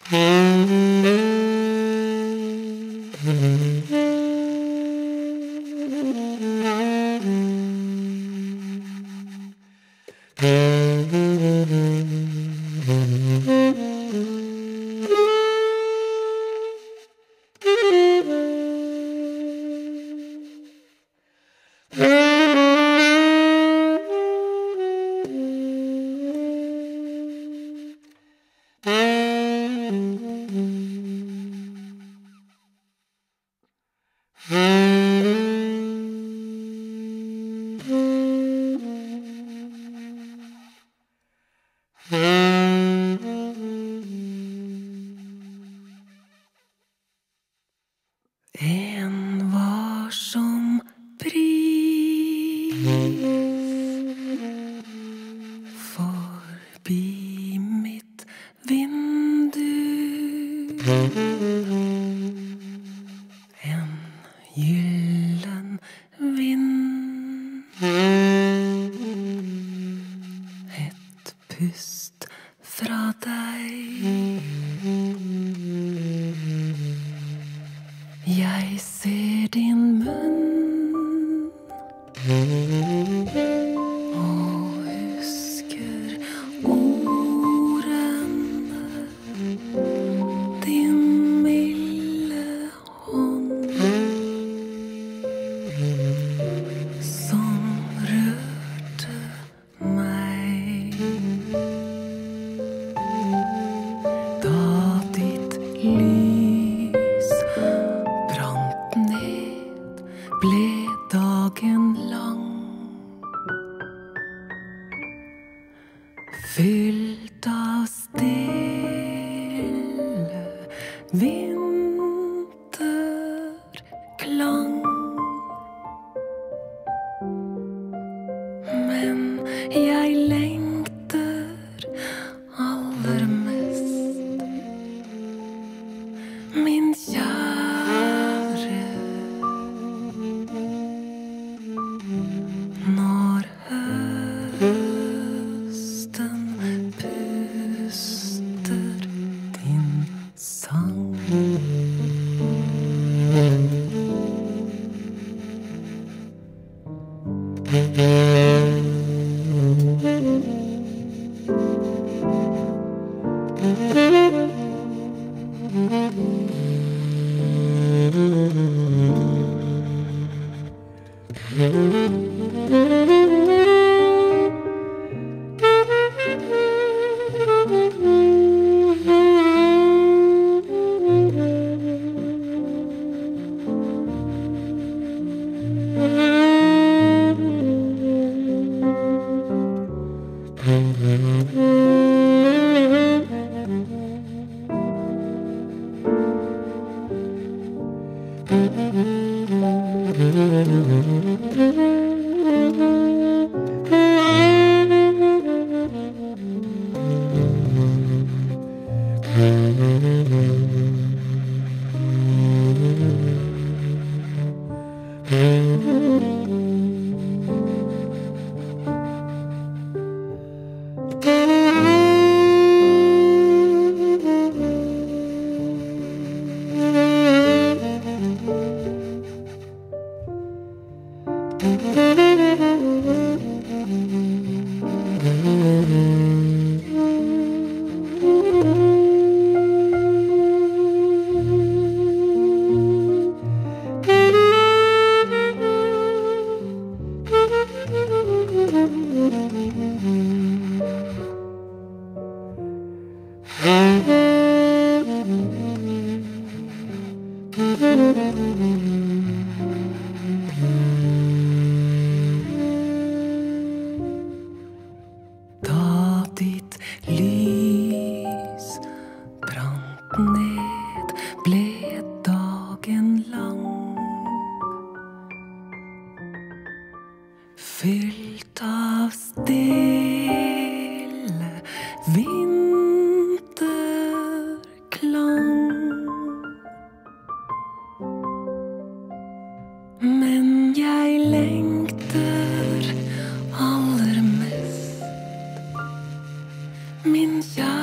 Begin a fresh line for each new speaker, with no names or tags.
En varsom bris forbi mitt vindu. En gyllen vind. Et pust fra deg. Jeg ser din munn og husker ordene, din milde hånd som rørte meg. Da ditt lys brant ned, ble dagen lang, fylt av stille vinterklang. Men jeg lengter aller mest, min kjære, når høsten puster din sang. Da ditt lys brant ned, ble dagen lang, fylt av stille vinterklang. Men jeg lengter aller mest, min kjære.